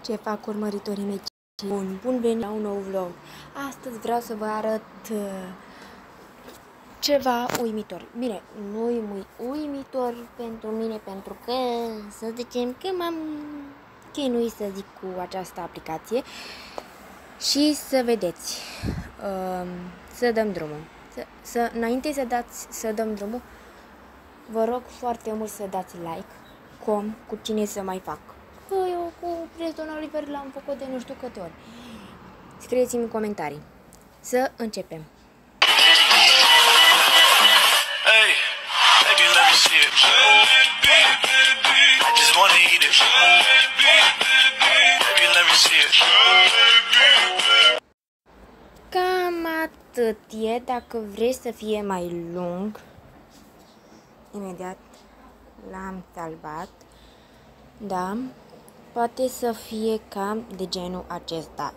Ce fac urmăritorii mei? Bun venit la un nou vlog. Astăzi vreau să vă arăt ceva uimitor. Bine, nu uimitor pentru mine, pentru că să zicem că m-am chinuit, să zic, cu această aplicație. Și să vedeți, să dăm drumul. Înainte să dăm drumul, vă rog foarte mult să dați like, cu cine să mai fac. Eu cu Preston Oliver l-am făcut de nu știu câte ori. Scrieți-mi în comentarii. Să începem. Hey, baby, let me see it. I just wanna eat it. Baby, let me see it. Cam atât e. Dacă vrei să fie mai lung, imediat l-am salvat. Da, poate să fie cam de genul acesta.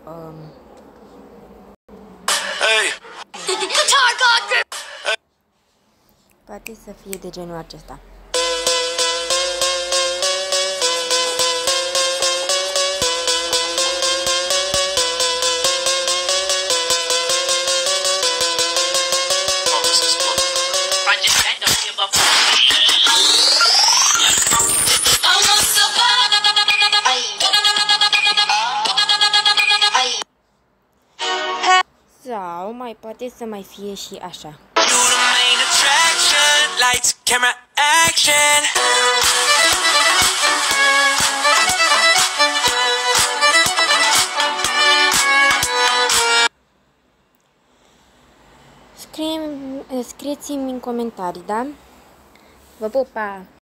Hey. Poate să fie de genul acesta. Sau mai poate să mai fie și așa. Scrieți-mi în comentarii, da? Vă pup, pa!